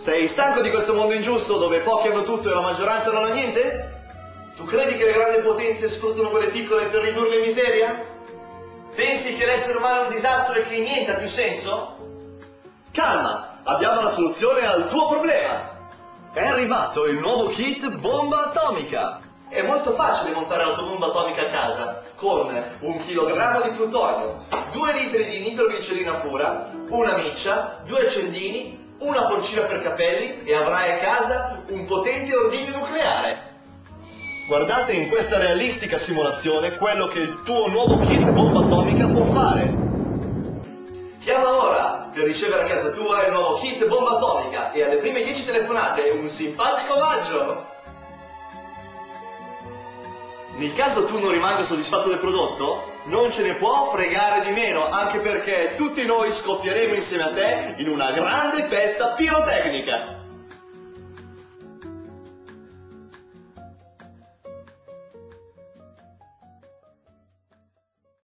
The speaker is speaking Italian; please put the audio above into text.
Sei stanco di questo mondo ingiusto dove pochi hanno tutto e la maggioranza non ha niente? Tu credi che le grandi potenze sfruttano quelle piccole per ridurle in miseria? Pensi che l'essere umano è un disastro e che niente ha più senso? Calma, abbiamo la soluzione al tuo problema. È arrivato il nuovo kit bomba atomica. È molto facile montare la tua bomba atomica a casa, con 1 chilogrammo di plutonio, 2 litri di nitroglicerina pura, una miccia, 2 accendini, una porcina per capelli e avrai a casa un potente ordigno nucleare. Guardate in questa realistica simulazione quello che il tuo nuovo kit bomba atomica può fare. Chiama ora per ricevere a casa tua il nuovo kit bomba atomica e alle prime 10 telefonate un simpatico omaggio. Nel caso tu non rimanga soddisfatto del prodotto, non ce ne può fregare di meno, anche perché tutti noi scoppieremo insieme a te in una grande festa pirotecnica.